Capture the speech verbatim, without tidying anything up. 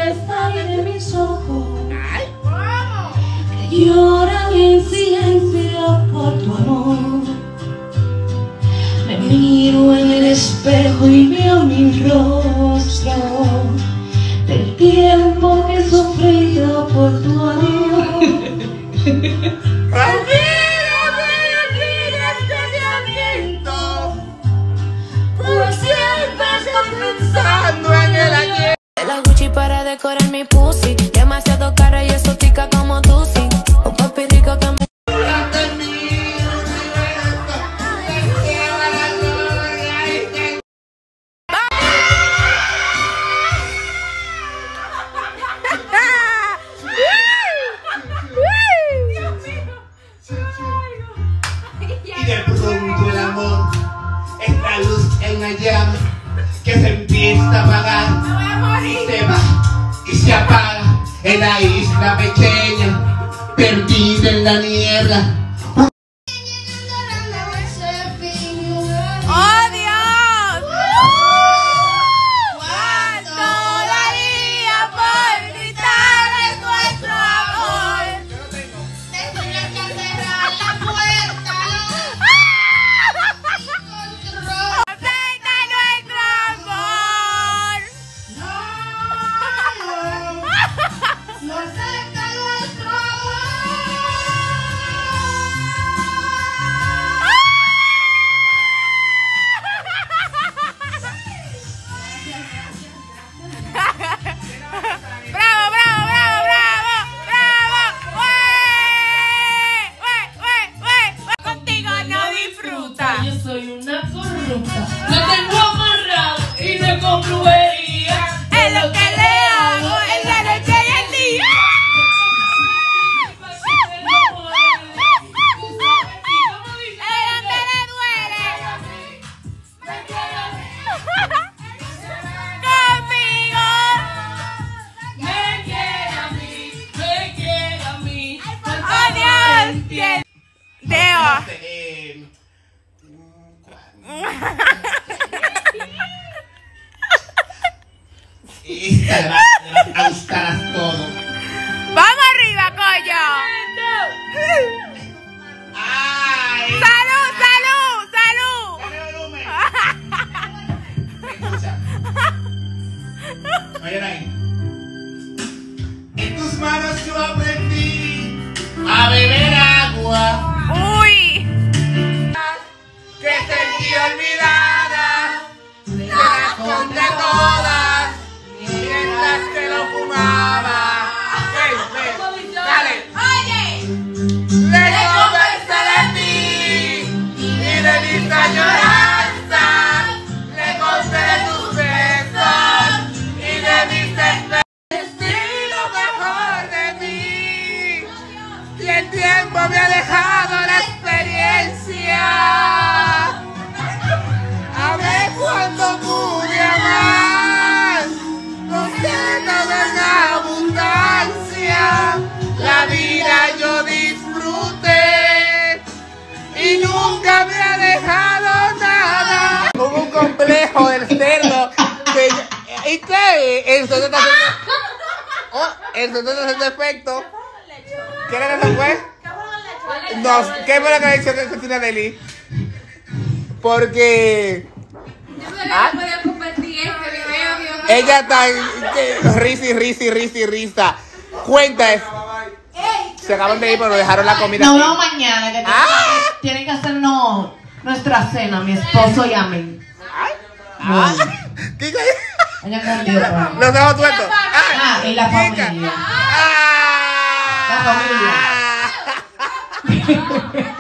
sale de mis ojos, que lloran en silencio por tu amor. Me miro en el espejo y veo mi rostro del tiempo que he sufrido por tu adiós. Pensando en el ayer. La Gucci para decorar mi pussy, demasiado cara y exótica como tú, sí. Un papi rico que me... Y de pronto el amor es la luz en la llama que se empieza a apagar y se va y se apaga en la isla pequeña, perdida en la niebla. ¡Oh, Dios! ¿Cuánto daría por gritarles nuestro amor? Tendría que cerrar la puerta. ¡Acepta nuestro amor! No acepta nuestro amor. ¡Bravo, bravo, bravo, bravo! ¡Bravo! ¡Wey! ¡Wey, wey, wey! Contigo no disfruta. Yo soy una corrupta, lo tengo amarrado y no con brujería. Es lo que le hago en la noche y el día. ¿En dónde le duele? Conmigo. Me quiere a mí, me quiere a mí. ¡Oh, Dios! ¿Quién? Deo. Eh, Instagram, a gustar todo. ¡Vamos arriba, coño! ¡Ay! ¡Salud, salud, salud! ¡Dale volumen! Escucha. Oye, ahí. En tus manos yo aprendí a beber agua ¡Uy! que sentí olvidada, corazón de todas, mientras que lo fumaba. Ven, ven, dale. ¡Oye! Le conversé de ti y de mis añoranzas, le conté de tus besos y de mis experiencias. Y lo mejor de mí, y el tiempo me ha dejado la experiencia. A ver cuándo pude amar, con tanta en abundancia, la vida yo disfruté y nunca me ha dejado nada. Hubo un complejo del cerdo que yo- ¿y qué? El cerdo está haciendo... Oh, el cerdo está haciendo efecto. ¿Qué era que se fue? No, ¿qué fue lo que ha dicho Cristina Deli? Porque ¿ah? ella está que- risi, risi, risi, risa. Cuenta, se acaban de ir pero dejaron la comida. Nos aquí. vemos mañana, que Ah. tienen que hacernos nuestra cena, mi esposo y a mí. Ah, ¿qué qué? Ella contigo, pues. Los dejo tuertos. Ah, y la chica. familia. Ah. La familia.